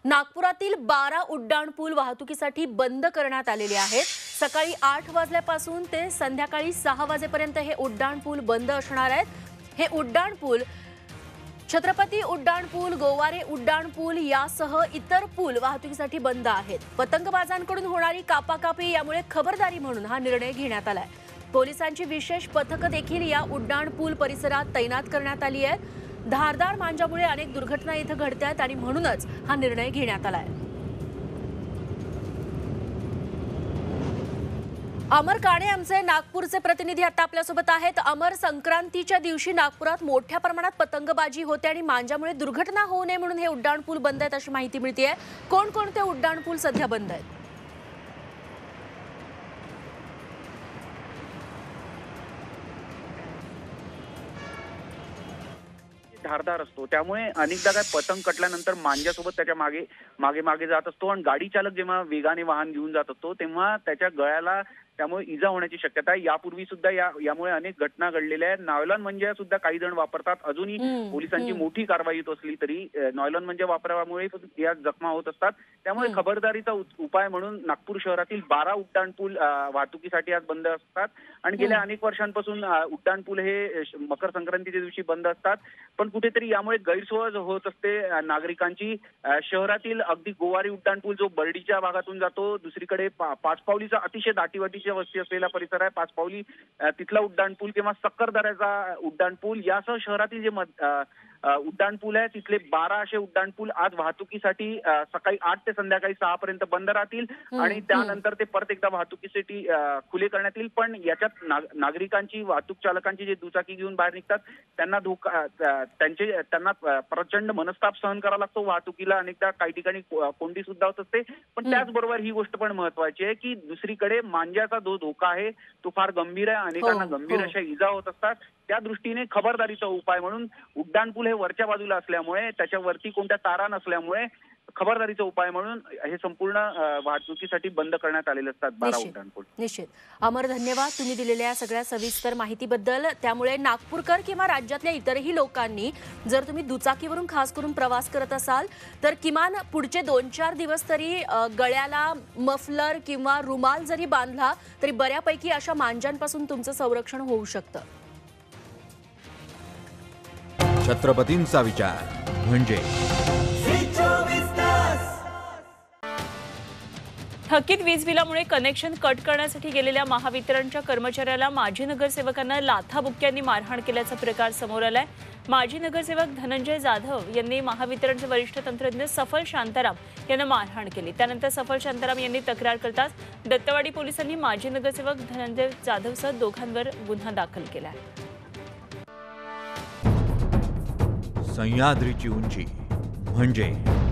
नागपुरातील 12 उड्डाणपूल वाहतुकीसाठी बंद करण्यात आलेले आहेत। सकाळी 8 वाजल्यापासून ते संध्याकाळी 6 वाजेपर्यंत हे उड्डाणपूल बंद असणार आहेत। हे उड्डाणपूल छत्रपती उड्डाणपूल, गोवारे उड्डाणपूल यासह इतर पूल वाहतुकीसाठी बंद आहेत। पतंगबाजांकडून होणारी कापाकापी यामुळे खबरदारी म्हणून हा निर्णय घेण्यात आलाय। पोलिसांची विशेष पथकं देखील या उड्डाणपूल परिसरात तैनात करण्यात आली आहे। धारदार मांजामुळे अनेक दुर्घटना इथे घडतात आणि म्हणूनच हा निर्णय घेण्यात आलाय। अमर काणे आमचे नागपूरचे प्रतिनिधी आता आपल्यासोबत आहेत। अमर, संक्रांतीच्या दिवशी नागपुरात मोठ्या प्रमाणात पतंगबाजी होते आणि मांजामुळे दुर्घटना होऊ नये म्हणून हे उड्डाणपूल बंद आहेत अशी माहिती मिळते। कोणकोणते उड्डाणपूल सध्या बंद आहेत? धारदार असतो, त्यामुळे अनेकदा काय पतंग कटल्यानंतर मांजासोबत त्याच्या मागे मागे जात असतो आणि गाडी चालक जेव्हा वेगाने वाहन घेऊन जात असतो तेव्हा त्याच्या गळ्याला त्यामुळे इजा होण्याची शक्यता आहे। यापूर्वी सुद्धा यामुळे अनेक घटना घडलेल्या आहेत। नॉयलॉन म्हणजे सुद्धा काही जण वापरतात। अजूनही पोलिसांची मोठी कारवाई होत असली तरी नॉयलॉन म्हणजे वापरामुळे या जखमा होत असतात। त्यामुळे खबरदारीचा उपाय म्हणून नागपूर शहरातील 12 उड्डाणपूल वाहतुकीसाठी आज बंद असतात आणि गेल्या अनेक वर्षांपासून उड्डाणपूल हे मकर संक्रांतीच्या दिवशी बंद असतात। पण कुठेतरी यामुळे गैरसोय होत असते नागरिकांची। शहरातील अगदी गोवारी उड्डाणपूल जो बर्डीच्या भागातून जातो, दुसरीकडे पाचपावलीचा अतिशय दाटीवाटीच्या वस्ती असलेला परिसर आहे पाचपावली, तिथला उड्डाणपूल किंवा सक्करदऱ्याचा उड्डाणपूल यासह शहरातील जे उड्डाणपूल आहे तिथले 12 असे उड्डाणपूल आज वाहतुकीसाठी सकाळी 8 ते संध्याकाळी 6 पर्यंत बंद राहतील आणि त्यानंतर ते परत एकदा वाहतुकीसाठी खुले करण्यात येईल। पण याच्यात नागरिकांची, वाहतूक चालकांची जे दुचाकी घेऊन बाहेर निघतात त्यांना प्रचंड मनस्ताप सहन करावा लागतो। वाहतुकीला अनेकदा काही ठिकाणी कोंडी सुद्धा होत असते। पण त्याचबरोबर ही गोष्ट पण महत्वाची आहे की दुसरीकडे मांजाचा जो धोका आहे तो फार गंभीर आहे। अनेकांना गंभीर अशा इजा होत असतात। त्या दृष्टीने खबरदारीचा उपाय म्हणून उड्डाणपूल हे वरच्या बाजूला असल्यामुळे त्याच्यावरती कोणत्या तारा नसल्यामुळे खबरदारीचा उपाय म्हणून हे संपूर्ण वाहतुकीसाठी बंद करण्यात आलेले असतात 12 उड्डाणपूल। निश्चित अमर, धन्यवाद तुम्ही दिलेल्या सगळ्या सविस्तर माहितीबद्दल। त्यामुळे नागपूरकर किंवा राज्यातल्या इतरही लोकांनी जर तुम्ही दुचाकीवरून खास करून प्रवास करत असाल तर किमान पुढचे 2-4 दिवस तरी गळ्याला मफलर किंवा रुमाल जरी बांधला तरी बऱ्यापैकी अशा मांजांपासून तुमचं संरक्षण होऊ शकतं। छत्रपतींचा विचार म्हणजे थकीत वीज बिलामुळे कनेक्शन कट करण्यासाठी गेलेल्या महावितरणच्या कर्मचाऱ्याला माजी नगरसेवकांना लाथाबुक्क्यांनी मारहाण केल्याचा प्रकार समोर आलाय। माजी नगरसेवक धनंजय जाधव यांनी महावितरणचे वरिष्ठ तंत्रज्ञ सफल शांताराम यांना मारहाण केली। त्यानंतर सफल शांताराम यांनी तक्रार करताच दत्तवाडी पोलिसांनी माजी नगरसेवक धनंजय जाधवसह दोघांवर गुन्हा दाखल केला आहे। सह्याद्रीची उंची म्हणजे